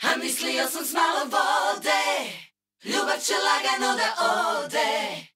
A mislio sam s malo vode, ljubav će lagano da ode.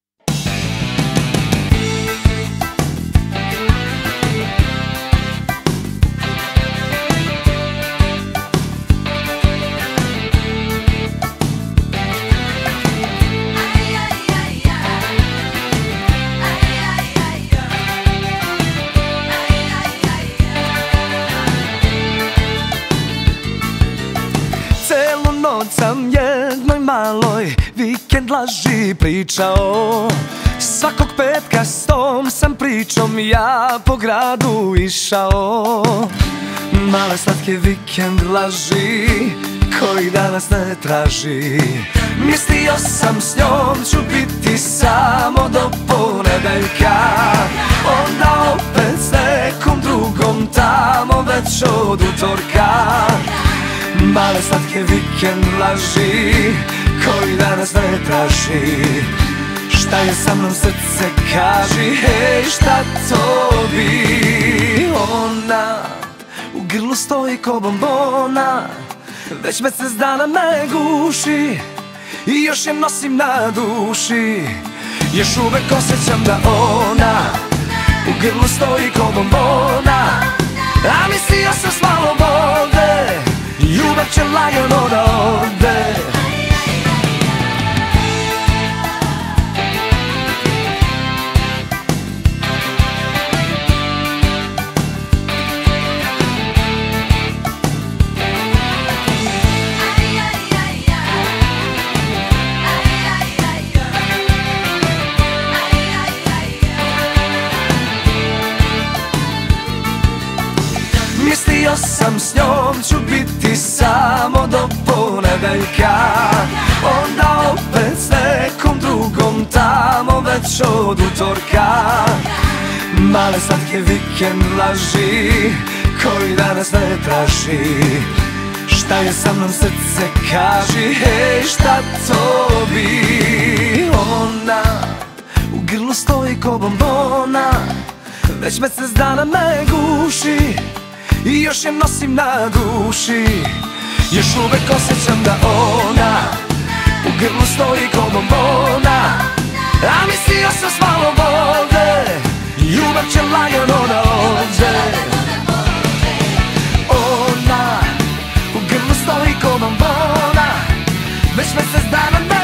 Celu noć sam jednoj maloj vikend laži pričao. Svakog petka s tom sam pričom ja po gradu išao. Male slatke vikend laži koji danas ne traži. Mislio sam s njom ću biti samo do ponedeljka, onda opet s nekom drugom tamo već od utorka. Male slatke vikend laži koji danas ne traži. Šta je sa mnom srce kaži, hej šta to bi? Ona u grlu stoji ko bombona, već mesec dana me guši i još je nosim na duši. Još uvek osjećam da ona u grlu stoji ko bombona, a mislio sam s malo vode, ljubav će lagano da ode. Mislio sam s njom ću biti samo do ponedeljka, onda opet s nekom drugom tamo već od utorka. Male slatke vikend laži koji danas ne traži. Šta je sa mnom srce kaži, hej šta to bi? Ona u grlu stoji ko bombona, već mesec dana me guši i još je nosim na duši. Još uvek osjećam da ona u grlu stoji ko bombona, a mislio sam s malo vode, ljubav će lagano da ode. Ona u grlu stoji ko bombona, već mesec dana me